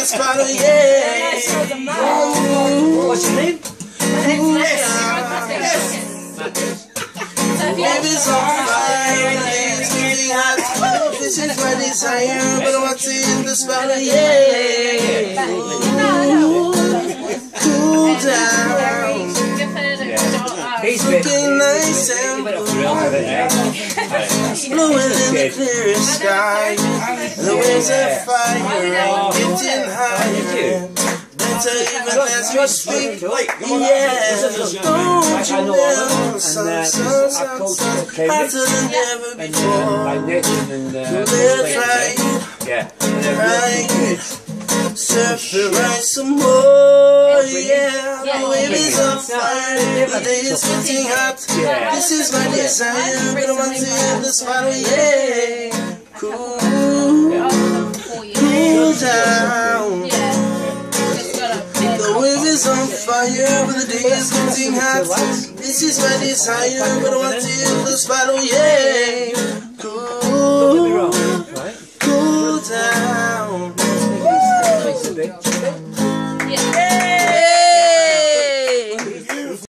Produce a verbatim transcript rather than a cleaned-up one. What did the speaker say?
spot, oh yeah. What's your name? Baby's on fire, it's getting hot. This is my desire, but I want to in the spot, oh yeah. Cool down. He's looking nice and blowing in the clearest sky. The winds of fire, getting higher. Better even as we speak. Yeah, don't you know? Sun, sun, sun, sun, hotter than ever before. Let's ride, ride, surf and ride some more. Yeah, the wave is on fire, the day is getting hot. This is my desire, but I want to hit the spot, oh yeah. Cool, cool down. The wave is on fire, but the day is getting hot. This is my desire, but I want to hit the spot, oh yeah.